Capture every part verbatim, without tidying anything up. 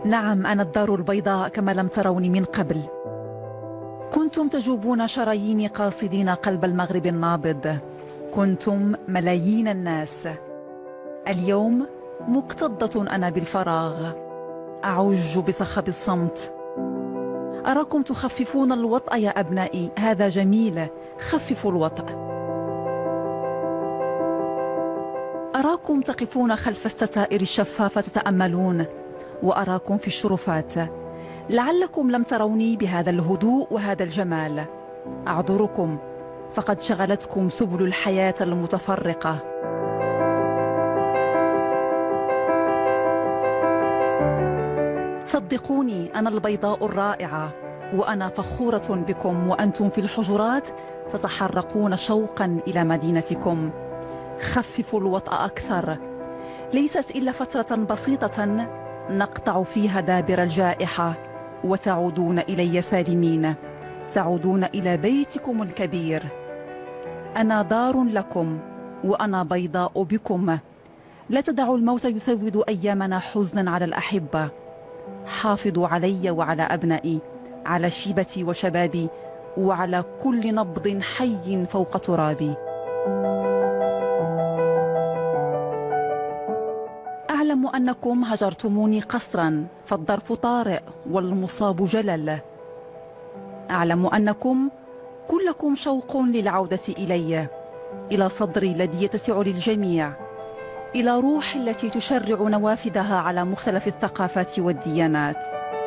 نعم، أنا الدار البيضاء كما لم تروني من قبل. كنتم تجوبون شراييني قاصدين قلب المغرب النابض. كنتم ملايين الناس. اليوم مكتظة أنا بالفراغ، أعج بصخب الصمت. أراكم تخففون الوطأ يا أبنائي، هذا جميل، خففوا الوطأ. أراكم تقفون خلف الستائر الشفافة تتأملون، وأراكم في الشرفات. لعلكم لم تروني بهذا الهدوء وهذا الجمال. أعذركم، فقد شغلتكم سبل الحياة المتفرقة. صدقوني، أنا البيضاء الرائعة، وأنا فخورة بكم وأنتم في الحجرات تتحرقون شوقا إلى مدينتكم. خففوا الوطأ أكثر. ليست إلا فترة بسيطة نقطع فيها دابر الجائحة، وتعودون إلي سالمين، تعودون إلى بيتكم الكبير. أنا دار لكم، وأنا بيضاء بكم. لا تدعوا الموت يسود أيامنا حزنا على الأحبة. حافظوا علي وعلى أبنائي، على شيبتي وشبابي، وعلى كل نبض حي فوق ترابي. أعلم أنكم هجرتموني قسرا، فالظرف طارئ والمصاب جلل. أعلم أنكم كلكم شوق للعودة إلي، إلى صدري الذي يتسع للجميع، إلى روحي التي تشرع نوافذها على مختلف الثقافات والديانات.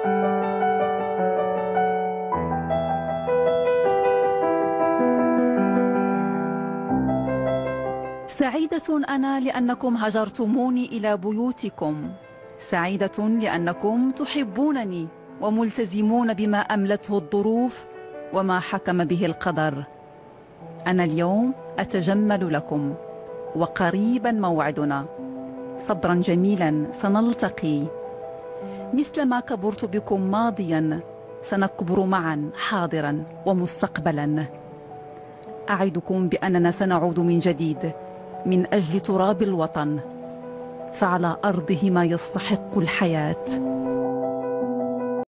سعيدة أنا لأنكم هجرتموني إلى بيوتكم. سعيدة لأنكم تحبونني وملتزمون بما أملته الظروف وما حكم به القدر. أنا اليوم أتجمل لكم، وقريبا موعدنا. صبرا جميلا، سنلتقي. مثلما كبرت بكم ماضيا، سنكبر معا حاضرا ومستقبلا. أعدكم بأننا سنعود من جديد من أجل تراب الوطن، فعلى أرضه ما يستحق الحياة.